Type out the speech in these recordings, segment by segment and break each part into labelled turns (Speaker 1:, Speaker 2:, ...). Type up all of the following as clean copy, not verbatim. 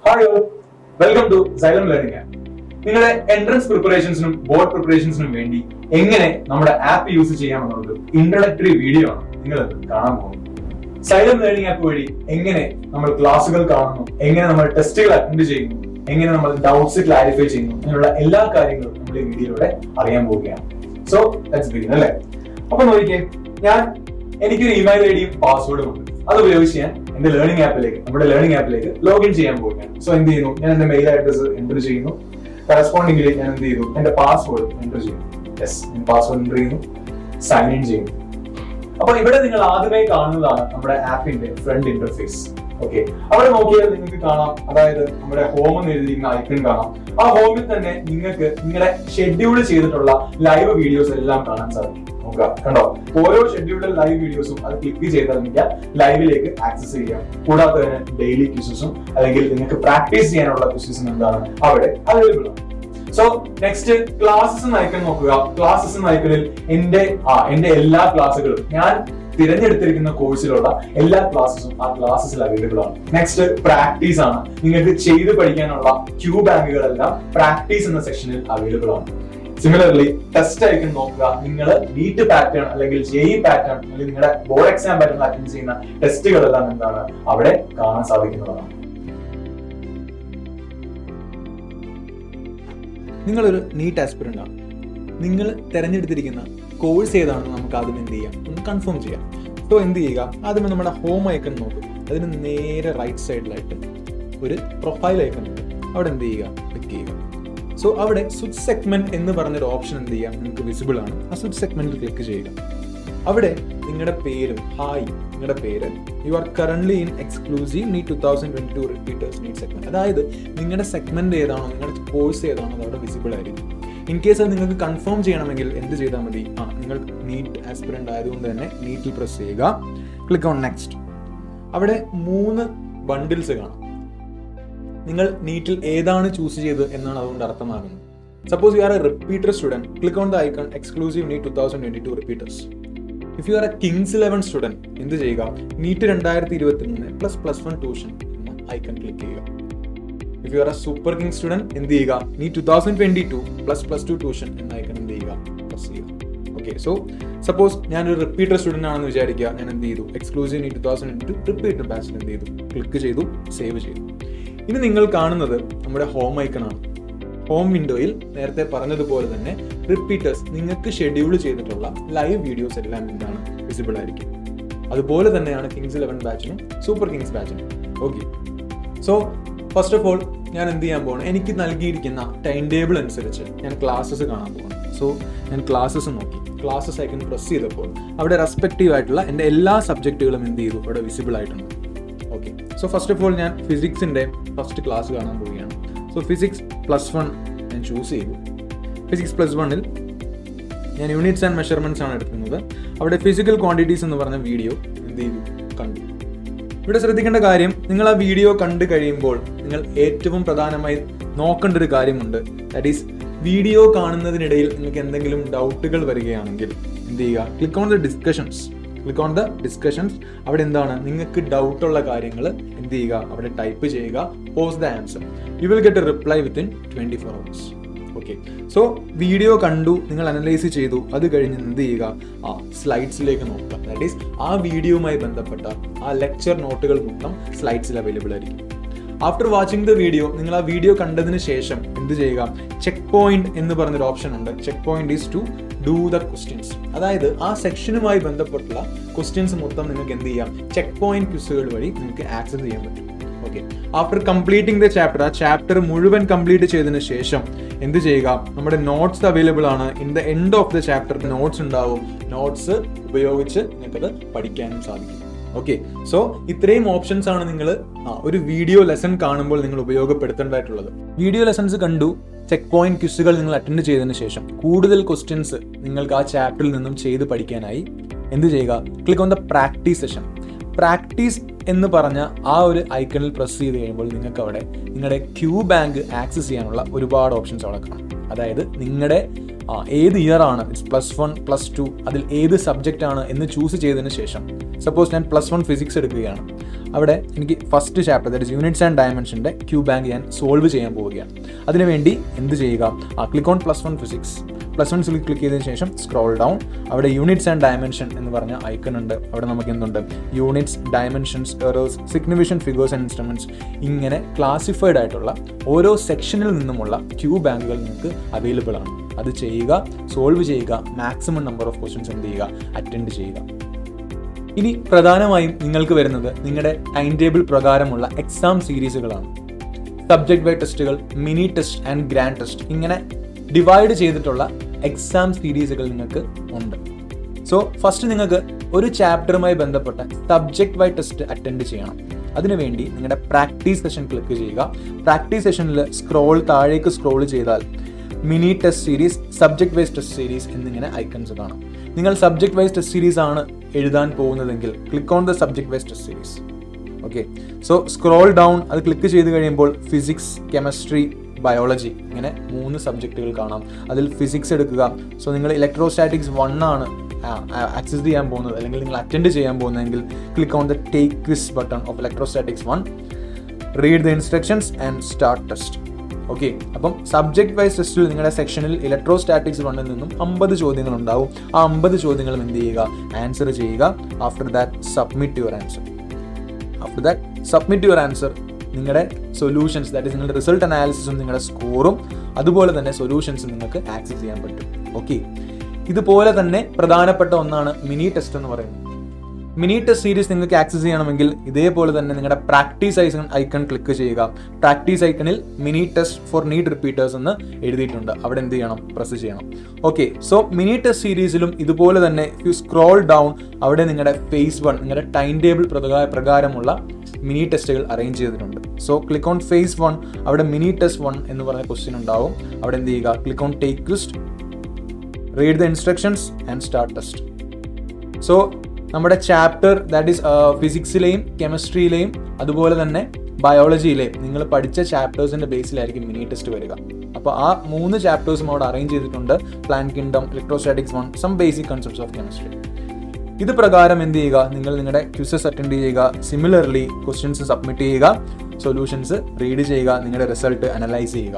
Speaker 1: Hi all, welcome to Xylem Learning App. നിങ്ങളുടെ entrance പ്രിപ്പറേഷൻസിനും board പ്രിപ്പറേഷൻസിനും വേണ്ടി എങ്ങനെ നമ്മുടെ ആപ്പ് യൂസ് ചെയ്യാമെന്നുള്ളത് ഇൻട്രൊഡക്ടറി വീഡിയോ ആണ് നിങ്ങൾ കാണാൻ പോകുന്നത്. Xylem Learning App വഴി എങ്ങനെ നമ്മൾ ക്ലാസുകൾ കാണുന്നു, എങ്ങനെ നമ്മൾ ടെസ്റ്റുകൾ അറ്റൻഡ് ചെയ്യുന്നു, എങ്ങനെ നമ്മൾ ഡൗട്ട്സ് ക്ലാരിഫൈ ചെയ്യുന്നു എന്നുള്ള എല്ലാ കാര്യങ്ങളും നമ്മൾ ഈ വീഡിയോയിലൂടെ അറിയാൻ പോവുകയാണ്. സോ ലെറ്റ്സ് ബിഗിൻ അല്ലേ. അപ്പൊ നോക്കിക്കേ, എനിക്കൊരു ഇമെയിൽ ഐഡിയും പാസ്വേഡും ഉണ്ട്. അത് ഉപയോഗിച്ച് ഞാൻ എന്റെ നമ്മുടെ ലേണിംഗ് ആപ്പിലേക്ക് ലോഗിൻ ചെയ്യാൻ പോവുകയാണ്. സോ എന്ത് ചെയ്യുന്നു, ഞാൻ എന്റെ മെയിൽ അഡ്രസ് എൻ്റർ ചെയ്യുന്നു. കറസ്പോണ്ടിംഗിൽ ഞാൻ എന്ത് ചെയ്തു, എന്റെ പാസ്വേഡ് എൻ്റർ ചെയ്യുന്നു. ഞാൻ പാസ്വേഡ് എൻ്റർ ചെയ്യുന്നു, സൈൻ ഇൻ ചെയ്യുന്നു. അപ്പൊ ഇവിടെ നിങ്ങൾ ആദ്യമായി കാണുന്നതാണ് നമ്മുടെ ആപ്പിന്റെ ഫ്രണ്ട് ഇന്റർഫേസ്. ഓക്കെ, അവിടെ നോക്കിയാൽ നിങ്ങൾക്ക് കാണാം, അതായത് നമ്മുടെ ഹോം എന്ന് എഴുതിയിരിക്കുന്ന ഐക്കൺ കാണാം. ആ ഹോമിൽ തന്നെ നിങ്ങൾക്ക് നിങ്ങളുടെ ഷെഡ്യൂൾ ചെയ്തിട്ടുള്ള ലൈവ് വീഡിയോസ് എല്ലാം കാണാൻ സാധിക്കും. കണ്ടോ, ഓരോ ഷെഡ്യൂൾഡ് ലൈവ് വീഡിയോസും അത് ക്ലിക്ക് ചെയ്താൽ നിങ്ങൾക്ക് ലൈവിലേക്ക് ആക്സസ് ചെയ്യാം. കൂടാതെ തന്നെ ഡെയിലി ക്വിസസും അല്ലെങ്കിൽ നിങ്ങൾക്ക് പ്രാക്ടീസ് ചെയ്യാനുള്ള ക്വിസസും എന്താണ് അവിടെ അവൈലബിൾ ആണ്. സോ നെക്സ്റ്റ് ക്ലാസ്സസ് ഐക്കൺ നോക്കുക. ക്ലാസ്സസ് ഐക്കണിൽ എന്റെ എല്ലാ ക്ലാസ്സുകളും ഞാൻ തിരഞ്ഞെടുത്തിരിക്കുന്ന കോഴ്സിലുള്ള എല്ലാ ക്ലാസ്സസും ആ ക്ലാസ്സസിൽ അവൈലബിൾ ആണ്. നെക്സ്റ്റ് പ്രാക്ടീസ് ആണ്. നിങ്ങൾക്ക് ചെയ്ത് പഠിക്കാനുള്ള ക്യൂ ബാങ്കുകളെല്ലാം പ്രാക്ടീസ് എന്ന സെക്ഷനിൽ അവൈലബിൾ ആണ്. സിമിലർലി ടെസ്റ്റ് ഐക്കൺ നോക്കുക. നിങ്ങൾ നീറ്റ് പാറ്റേൺ അല്ലെങ്കിൽ ജെഇ പാറ്റേൺ അല്ലെങ്കിൽ നിങ്ങളുടെ ബോർഡ് എക്സാം പാറ്റേൺ അറ്റൻഡ് ചെയ്യുന്ന ടെസ്റ്റുകളെല്ലാം എന്താണ് അവിടെ കാണാൻ സാധിക്കുന്നതാണ്.
Speaker 2: നിങ്ങളൊരു നീറ്റ് ആസ്പിറന്റ് ആണ്. നിങ്ങൾ തിരഞ്ഞെടുത്തിരിക്കുന്ന കോഴ്സ് ഏതാണെന്ന് നമുക്ക് ആദ്യം എന്ത് ചെയ്യാം, ഒന്ന് കൺഫേം ചെയ്യാം. സോ എന്ത് ചെയ്യുക, ആദ്യമേ നമ്മുടെ ഹോം ഐക്കൺ നോക്കും. അതിന് നേരെ റൈറ്റ് സൈഡിലായിട്ട് ഒരു പ്രൊഫൈൽ ഐക്കൺ ഉണ്ട്. അവിടെ എന്ത് ചെയ്യുക, ക്ലിക്ക് ചെയ്യുക. സോ അവിടെ സ്വിച്ച് സെഗ്മെന്റ് എന്ന് പറഞ്ഞൊരു ഓപ്ഷൻ എന്ത് ചെയ്യാം, നിങ്ങൾക്ക് വിസിബിൾ ആണ്. ആ സ്വിച്ച് സെഗ്മെന്റിൽ ക്ലിക്ക് ചെയ്യുക. അവിടെ നിങ്ങളുടെ പേര്, നിങ്ങളുടെ പേര്, you are currently in exclusive NEET 2022 repeaters NEET segment. അതായത് നിങ്ങളുടെ സെഗ്മെന്റ് ഏതാണോ, നിങ്ങളുടെ കോഴ്സ് ഏതാണോ അത് അവിടെ വിസിബിൾ ആയിരിക്കും. ഇൻ കേസ് അത് നിങ്ങൾക്ക് കൺഫേം ചെയ്യണമെങ്കിൽ എന്ത് ചെയ്താൽ മതി, നിങ്ങൾ നീറ്റ് ആസ്പിറന്റ് ആയതുകൊണ്ട് തന്നെ നീറ്റിൽ പ്രസ് ചെയ്യുക. Click on next. അവിടെ 3 ബണ്ടിൽസ് കാണാം. നിങ്ങൾ നീറ്റിൽ ഏതാണ് ചൂസ് ചെയ്തത് എന്നാണ് അതുകൊണ്ട് അർത്ഥമാകുന്നത്. Suppose you are a repeater student, click on the icon exclusive NEET 2022 repeaters. If you are a Xylem student, എന്ത് ചെയ്യുക, നീറ്റ് 2023 ++1 ട്യൂഷൻ എന്ന ഐക്കൺ ക്ലിക്ക് ചെയ്യുക. If you are a super king student, എന്ത് ചെയ്യുക, നീറ്റ് 2022 ++2 ട്യൂഷൻ എന്ന icon എന്ത് ചെയ്യുക, press ചെയ്യുക. ഓക്കെ, സോ സപ്പോസ് ഞാനൊരു റിപ്പീറ്റർ സ്റ്റുഡന്റ് ആണെന്ന് വിചാരിക്കുക. ഞാൻ എന്ത് ചെയ്തു, എക്സ്ക്ലൂസീവ് നീറ്റ് 2022 റിപ്പീറ്റർ ബാച്ചിൽ എന്ത് ചെയ്തു, ക്ലിക്ക് ചെയ്തു, സേവ് ചെയ്തു. ഇനി നിങ്ങൾ കാണുന്നത് നമ്മുടെ ഹോം ഐക്കൺ ആണ്. ഹോം വിൻഡോയിൽ നേരത്തെ പറഞ്ഞതുപോലെ തന്നെ റിപ്പീറ്റേഴ്സ്, നിങ്ങൾക്ക് ഷെഡ്യൂൾ ചെയ്തിട്ടുള്ള ലൈവ് വീഡിയോസ് എല്ലാം എന്താണ് വിസിബിൾ ആയിരിക്കും. അതുപോലെ തന്നെയാണ് Xylem ബാച്ചിനും സൂപ്പർ കിങ്സ് ബാച്ചിനും. Okay, so first of all ഞാൻ എന്ത് ചെയ്യാൻ പോകണം, എനിക്ക് നൽകിയിരിക്കുന്ന ടൈം ടേബിൾ അനുസരിച്ച് ഞാൻ ക്ലാസ്സസ് കാണാൻ പോകണം. സോ ഞാൻ ക്ലാസ്സസ് നോക്കി, ക്ലാസ്സസ് ഐക്കൺ പ്രസ് ചെയ്തപ്പോൾ അവിടെ റെസ്പെക്റ്റീവ് ആയിട്ടുള്ള എൻ്റെ എല്ലാ സബ്ജക്റ്റുകളും എന്ത് ചെയ്തു, അവിടെ വിസിബിൾ ആയിട്ടുണ്ട്. Okay, so first of all ഞാൻ ഫിസിക്സിൻ്റെ ഫസ്റ്റ് ക്ലാസ് കാണാൻ പോവുകയാണ്. സോ ഫിസിക്സ് +1 ഞാൻ ചൂസ് ചെയ്തു. ഫിസിക്സ് +1ൽ ഞാൻ യൂണിറ്റ്സ് ആൻഡ് മെഷർമെൻറ്റ്സ് ആണ് എടുക്കുന്നത്. അവിടെ ഫിസിക്കൽ ക്വാണ്ടിറ്റീസ് എന്ന് പറഞ്ഞ വീഡിയോ എന്ത് ചെയ്തു, കണ്ടു. ഇവിടെ ശ്രദ്ധിക്കേണ്ട കാര്യം, നിങ്ങൾ ആ വീഡിയോ കണ്ടു കഴിയുമ്പോൾ നിങ്ങൾ ഏറ്റവും പ്രധാനമായി നോക്കേണ്ട ഒരു കാര്യമുണ്ട്. ദാറ്റ് ഈസ്, വീഡിയോ കാണുന്നതിനിടയിൽ നിങ്ങൾക്ക് എന്തെങ്കിലും ഡൗട്ടുകൾ വരികയാണെങ്കിൽ എന്ത് ചെയ്യുക, ക്ലിക്ക് ഓൺ ദ ഡിസ്കഷൻസ്. അവിടെ എന്താണ്, നിങ്ങൾക്ക് ഡൗട്ടുള്ള കാര്യങ്ങൾ എന്ത് ചെയ്യുക, അവിടെ ടൈപ്പ് ചെയ്യുക, post the answer. You will get a reply within 24 hours. Okay, so video കണ്ടു, നിങ്ങൾ അനലൈസ് ചെയ്തു, അത് കഴിഞ്ഞ് എന്ത് ചെയ്യുക, സ്ലൈഡ്സിലേക്ക് നോക്കുക. ദാറ്റ് ഈസ്, ആ വീഡിയോയുമായി ബന്ധപ്പെട്ട ആ ലെക്ചർ നോട്ടുകൾ മൊത്തം സ്ലൈഡ്സിൽ അവൈലബിൾ ആയിരിക്കും. ആഫ്റ്റർ വാച്ചിങ് ദ വീഡിയോ, നിങ്ങൾ ആ വീഡിയോ കണ്ടതിന് ശേഷം എന്ത് ചെയ്യുക, ചെക്ക് പോയിന്റ് എന്ന് പറഞ്ഞൊരു ഓപ്ഷൻ ഉണ്ട്. Check point is to do the questions. അതായത് ആ സെക്ഷനുമായി ബന്ധപ്പെട്ടുള്ള ക്വസ്റ്റ്യൻസ് മൊത്തം നിങ്ങൾക്ക് എന്ത് ചെയ്യാം, ചെക്ക് പോയിന്റ് ക്വിസുകൾ വഴി നിങ്ങൾക്ക് ആക്സസ് ചെയ്യാൻ പറ്റും. Okay, after completing the chapter, ആ ചാപ്റ്റർ മുഴുവൻ കംപ്ലീറ്റ് ചെയ്തതിന് ശേഷം എന്ത് ചെയ്യുക, നമ്മുടെ നോട്ട്സ് അവൈലബിൾ ആണ്. In the end of the chapter notes ഉണ്ടാവും. നോട്ട്സ് ഉപയോഗിച്ച് നിങ്ങൾക്കത് പഠിക്കാനും സാധിക്കും. ഓക്കെ, സോ ഇത്രയും ഓപ്ഷൻസ് ആണ് നിങ്ങൾ ഒരു വീഡിയോ ലെസൺ കാണുമ്പോൾ നിങ്ങൾ ഉപയോഗപ്പെടുത്തേണ്ടതായിട്ടുള്ളത്. വീഡിയോ ലെസൺസ് കണ്ടു, ചെക്ക് പോയിന്റ് ക്വിസുകൾ നിങ്ങൾ അറ്റൻഡ് ചെയ്തതിന് ശേഷം കൂടുതൽ ക്വസ്റ്റ്യൻസ് നിങ്ങൾക്ക് ആ ചാപ്റ്ററിൽ നിന്നും ചെയ്ത് പഠിക്കാനായി എന്ത് ചെയ്യുക, click on the practice session. Practice എന്ന് പറഞ്ഞ ആ ഒരു ഐക്കണിൽ പ്രസ് ചെയ്ത് കഴിയുമ്പോൾ നിങ്ങൾക്ക് അവിടെ നിങ്ങളുടെ ക്യൂ ബാങ്ക് ആക്സസ് ചെയ്യാനുള്ള ഒരുപാട് ഓപ്ഷൻസ് അവിടെ കാണാം. അതായത് നിങ്ങളുടെ ഏത് ഇയർ ആണ്, +1 +2 അതിൽ ഏത് സബ്ജക്റ്റ് ആണ് എന്ന് ചൂസ് ചെയ്തതിന് ശേഷം, സപ്പോസ് ഞാൻ +1 ഫിസിക്സ് എടുക്കുകയാണ്, അവിടെ എനിക്ക് first chapter that is units and ഡയമെൻഷൻ്റെ ക്യൂ ബാങ്ക് ഞാൻ സോൾവ് ചെയ്യാൻ പോവുകയാണ്. അതിനുവേണ്ടി എന്ത് ചെയ്യുക, ക്ലിക്ക് ഓൺ +1 ഫിസിക്സ്, +1 ക്ലിക്ക് ചെയ്തതിന് ശേഷം സ്ക്രോൾ ഡൗൺ, അവിടെ യൂണിറ്റ്സ് ആൻഡ് ഡയമെൻഷൻ എന്ന് പറഞ്ഞ ഐക്കൺ ഉണ്ട്. അവിടെ നമുക്ക് എന്തുണ്ട്, units, dimensions, errors, significant figures and instruments, ഇങ്ങനെ ക്ലാസിഫൈഡ് ആയിട്ടുള്ള ഓരോ സെക്ഷനിൽ നിന്നുമുള്ള ക്യൂ ബാങ്കുകൾ നിങ്ങൾക്ക് അവൈലബിൾ ആണ്. അത് ചെയ്യുക, സോൾവ് ചെയ്യുക, മാക്സിമം നമ്പർ ഓഫ് ക്വസ്റ്റ്യൻസ് എന്ത് ചെയ്യുക, അറ്റൻഡ് ചെയ്യുക. ഇനി പ്രധാനമായും നിങ്ങൾക്ക് വരുന്നത് നിങ്ങളുടെ ടൈം ടേബിൾ പ്രകാരമുള്ള എക്സാം സീരീസുകളാണ്. സബ്ജക്ട് വൈസ് ടെസ്റ്റുകൾ, mini test and grand test, ഇങ്ങനെ ഡിവൈഡ് ചെയ്തിട്ടുള്ള എക്സാം സീരീസുകൾ നിങ്ങൾക്ക് ഉണ്ട്. സോ ഫസ്റ്റ് നിങ്ങൾക്ക് ഒരു ചാപ്റ്ററുമായി ബന്ധപ്പെട്ട സബ്ജക്ട് വൈസ് ടെസ്റ്റ് അറ്റൻഡ് ചെയ്യണം. അതിനുവേണ്ടി നിങ്ങളുടെ പ്രാക്ടീസ് സെഷൻ ക്ലിക്ക് ചെയ്യുക. പ്രാക്ടീസ് സെഷനിൽ താഴേക്ക് സ്ക്രോൾ ചെയ്താൽ mini test series, subject wise test series എന്നിങ്ങനെ ഐക്കൺസ് കാണാം. നിങ്ങൾ സബ്ജക്ട് വൈസ് ടെസ്റ്റ് സീരീസ് ആണ് എഴുതാൻ പോകുന്നതെങ്കിൽ click on the subject wise test series. Okay, so scroll down, അത് ക്ലിക്ക് ചെയ്ത് കഴിയുമ്പോൾ ഫിസിക്സ്, കെമിസ്ട്രി, ബയോളജി ഇങ്ങനെ 3 സബ്ജക്റ്റുകൾ കാണാം. അതിൽ ഫിസിക്സ് എടുക്കുക. സോ നിങ്ങൾ ഇലക്ട്രോസ്റ്റാറ്റിക്സ് 1 ആണ് ആക്സസ് ചെയ്യാൻ പോകുന്നത്, അല്ലെങ്കിൽ നിങ്ങൾ അറ്റൻഡ് ചെയ്യാൻ പോകുന്നതെങ്കിൽ click on the take quiz button of electrostatics 1, read the instructions and start test. Okay, അപ്പം സബ്ജക്ട് വൈസ് ടെസ്റ്റിൽ നിങ്ങളുടെ സെക്ഷനിൽ ഇലക്ട്രോസ്റ്റാറ്റിക്സ് 1-ൽ നിന്നും 50 ചോദ്യങ്ങൾ ഉണ്ടാവും. ആ 50 ചോദ്യങ്ങളും എന്ത് ചെയ്യുക, ആൻസർ ചെയ്യുക. After that submit your answer. നിങ്ങളുടെ സൊല്യൂഷൻസ്, ദാറ്റ് ഈസ് നിങ്ങളുടെ റിസൾട്ട് അനാലിസിസും നിങ്ങളുടെ സ്കോറും അതുപോലെ തന്നെ സൊല്യൂഷൻസും നിങ്ങൾക്ക് ആക്സസ് ചെയ്യാൻ പറ്റും. ഓക്കെ, ഇതുപോലെ തന്നെ പ്രധാനപ്പെട്ട ഒന്നാണ് മിനി ടെസ്റ്റ് എന്ന് പറയുന്നത്. മിനി ടെസ്റ്റ് സീരീസ് നിങ്ങൾക്ക് ആക്സസ് ചെയ്യണമെങ്കിൽ ഇതേപോലെ തന്നെ നിങ്ങളുടെ പ്രാക്ടീസ് ഐക്കൺ ക്ലിക്ക് ചെയ്യുക. പ്രാക്ടീസ് ഐക്കണിൽ mini test for NEET repeaters എന്ന് എഴുതിയിട്ടുണ്ട്. അവിടെ എന്ത് ചെയ്യണം, പ്രസ് ചെയ്യണം. ഓക്കെ, സോ മിനി ടെസ്റ്റ് സീരീസിലും ഇതുപോലെ തന്നെ യു സ്ക്രോൾ ഡൗൺ, അവിടെ നിങ്ങളുടെ ഫേസ് 1, നിങ്ങളുടെ ടൈം ടേബിൾ പ്രകാരമുള്ള മിനി ടെസ്റ്റുകൾ അറേഞ്ച് ചെയ്തിട്ടുണ്ട്. സോ ക്ലിക്ക് ഓൺ ഫേസ് 1, അവിടെ മിനി ടെസ്റ്റ് 1 എന്ന് പറഞ്ഞ ക്വസ്റ്റ്യൻ ഉണ്ടാവും. അവിടെ എന്ത് ചെയ്യുക, click on take quiz, read the instructions and start test. So നമ്മുടെ ചാപ്റ്റർ ദാറ്റ് ഈസ് ഫിസിക്സിലെയും കെമിസ്ട്രിയിലെയും അതുപോലെ തന്നെ ബയോളജിയിലെയും നിങ്ങൾ പഠിച്ച ചാപ്റ്റേഴ്സിന്റെ ബേസിലായിരിക്കും മിനി ടെസ്റ്റ് വരിക. അപ്പോൾ ആ 3 ചാപ്റ്റേഴ്സും അവിടെ അറേഞ്ച് ചെയ്തിട്ടുണ്ട്. Plant kingdom, electrostatics 1, some basic concepts of chemistry. ഇത് പ്രകാരം എന്ത് ചെയ്യുക, നിങ്ങൾ നിങ്ങളുടെ ക്വിസസ് അറ്റൻഡ് ചെയ്യുക. സിമിലർലി ക്വസ്റ്റ്യൻസ് സബ്മിറ്റ് ചെയ്യുക, സൊല്യൂഷൻസ് റീഡ് ചെയ്യുക, നിങ്ങളുടെ റിസൾട്ട് അനലൈസ് ചെയ്യുക.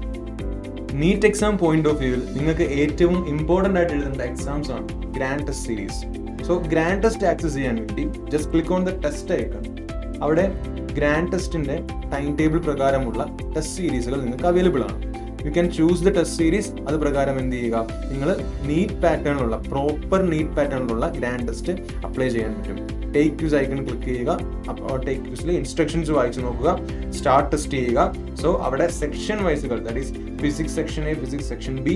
Speaker 2: നീറ്റ് എക്സാം പോയിന്റ് ഓഫ് വ്യൂവിൽ നിങ്ങൾക്ക് ഏറ്റവും ഇമ്പോർട്ടൻ്റ് ആയിട്ട് എഴുതേണ്ട എക്സാംസ് ആണ് grand test series. So grand test access ചെയ്യാൻ വേണ്ടി just click on the test icon. അവിടെ ഗ്രാൻഡ് ടെസ്റ്റിന്റെ ടൈം ടേബിൾ പ്രകാരമുള്ള ടെസ്റ്റ് സീരീസുകൾ നിങ്ങൾക്ക് അവൈലബിൾ ആണ്. You can choose the test series. അത് പ്രകാരം എന്ത് ചെയ്യുക, നിങ്ങൾ നീറ്റ് പാറ്റേണിലുള്ള പ്രോപ്പർ നീറ്റ് പാറ്റേണിലുള്ള ഗ്രാൻഡ് ടെസ്റ്റ് അപ്ലൈ ചെയ്യാൻ പറ്റും. ടേക്ക് ക്യൂസ് ഐക്കൺ ക്ലിക്ക് ചെയ്യുക. അപ്പോൾ ടേക്ക് ക്യൂസിലെ ഇൻസ്ട്രക്ഷൻസ് വായിച്ചു നോക്കുക, സ്റ്റാർട്ട് ടെസ്റ്റ് ചെയ്യുക. സോ അവിടെ സെക്ഷൻ വൈസുകൾ, that is physics section A, physics section B,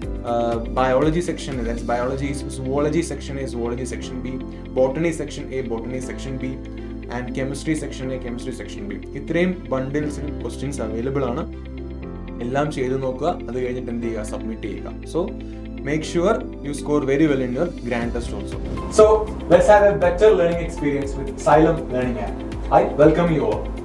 Speaker 2: biology section, that's biology, zoology section A, zoology section B, botany section A, botany section B, and chemistry section A, chemistry section B. ഇത്രയും ബണ്ടിൽസിൽ questions available ആണ്. എല്ലാം ചെയ്ത് നോക്കുക. അത് കഴിഞ്ഞിട്ട് എന്ത് ചെയ്യുക, submit ചെയ്യുക. So make sure you score very well in your grand test also. So let's have a better learning experience with Xylem learning app. I welcome you all.